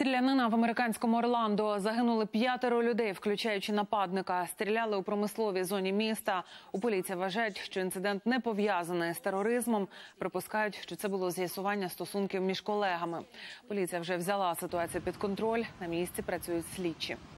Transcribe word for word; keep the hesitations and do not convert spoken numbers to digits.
Стрілянина в американському Орландо. Загинули п'ятеро людей, включаючи нападника. Стріляли у промисловій зоні міста. У поліції вважають, що інцидент не пов'язаний з тероризмом. Припускають, що це було з'ясування стосунків між колегами. Поліція вже взяла ситуацію під контроль. На місці працюють слідчі.